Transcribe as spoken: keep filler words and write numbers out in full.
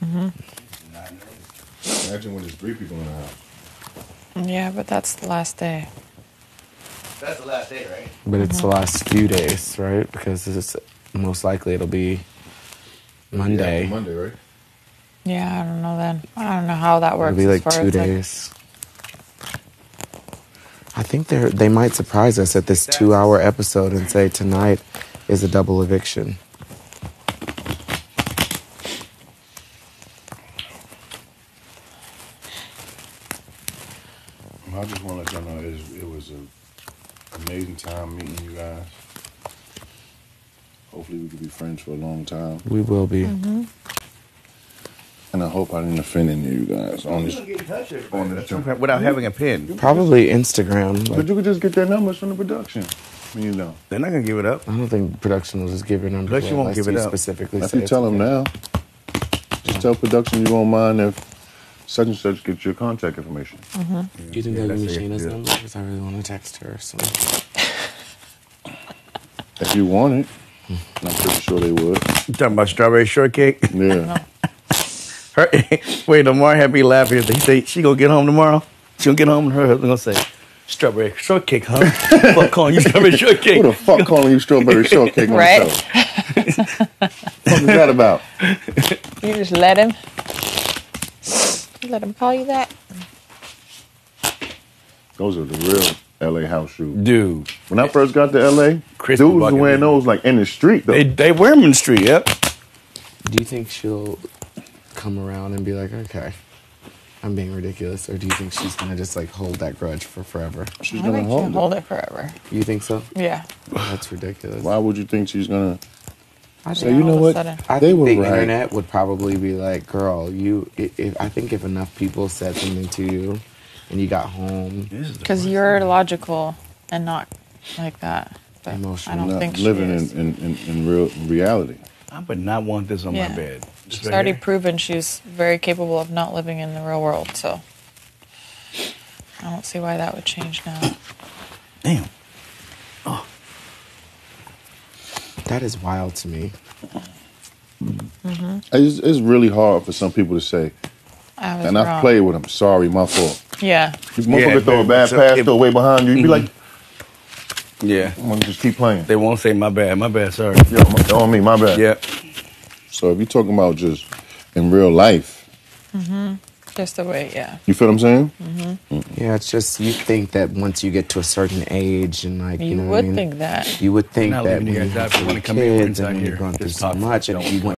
Mm-hmm. Imagine when there's three people in the house. Yeah, but that's the last day. That's the last day, right? But it's Mhm. the last few days, right? Because it's most likely it'll be Monday. Yeah, Monday, right? Yeah, I don't know then. I don't know how that works. It'll be like as far two as, like- days. I think they they might surprise us at this two-hour episode and say tonight is a double eviction. I just want to let y'all know it, is, it was an amazing time meeting you guys. Hopefully we could be friends for a long time. We will be. Mm-hmm. And I hope I didn't offend any of you guys on this. On this without having a pen. Probably Instagram. But Like, you could just get their numbers from the production. I mean, you know. They're not gonna give it up. I don't think production will just give your numbers. Production away won't unless give it you up. Specifically If say you it's tell them okay. now, just tell production you won't mind if such and such gets your contact information. Mm-hmm. Do you think Yeah, they'll give me that's it, Shayna's yeah. number? Because I really want to text her. So. If you want it, I'm pretty sure they would. You talking about strawberry shortcake? Yeah. Her, wait, Lamar had me laughing. He say she gonna get home tomorrow. She gonna get home and her husband gonna say, "Strawberry shortcake, huh? Fuck calling you strawberry shortcake." Who the fuck calling you strawberry shortcake on Right? the show? What is that about? You just let him. You let him call you that. Those are the real L A house shoes. Dude, When I first got to L A, Chris dudes was was bugging wearing me. those like in the street though. they they wear them in the street. Yep. Do you think she'll come around and be like, okay, I'm being ridiculous? Or do you think she's going to just like hold that grudge for forever? She's I gonna think she'll hold it. hold it forever. You think so? Yeah. That's ridiculous. Why would you think she's gonna I say, think, you know all of a what? sudden. I They think were the right. internet would probably be like, girl, you, if, if, I think if enough people said something to you and you got home, Because you're logical and not like that. But Emotional. I don't not think she living is. in, in, in, in real reality? I would not want this on Yeah. my bed. She's already proven she's very capable of not living in the real world, so I don't see why that would change now. Damn. that is wild to me. It's, it's really hard for some people to say, I was and wrong. I've played with them. Sorry, my fault. Yeah. If motherfucker Yeah, throw a but- bad so pass, if- throw away behind you, you'd be Mhm. like, Yeah. I'm gonna just keep playing. They won't say my bad. My bad. Sorry. Yo, my- on me, my bad. Yeah. So if you're talking about just in real life, Just the way, yeah. you feel what I'm saying? Yeah, it's just you think that once you get to a certain age and like, you, You know would what I mean? think that. You would think Not that leaving when you you guys have out. If you three wanna come in, we're kids inside and when here. you're going through Just so talk. much and Don't- you went